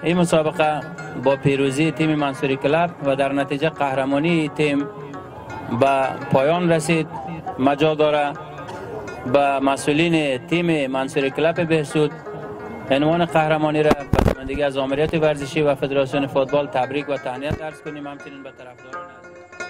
این مسابقه با پیروزی تیم منصوری کلاب و در نتیجه قهرمانی تیم به پایان رسید. مجال داره به مسئولین تیم منصوری کلاب بهسود عنوان قهرمانی را به نمایندگی از آمریت ورزشی و فدراسیون فوتبال تبریک و تهنیت عرض کنیم. همچنین به طرفداران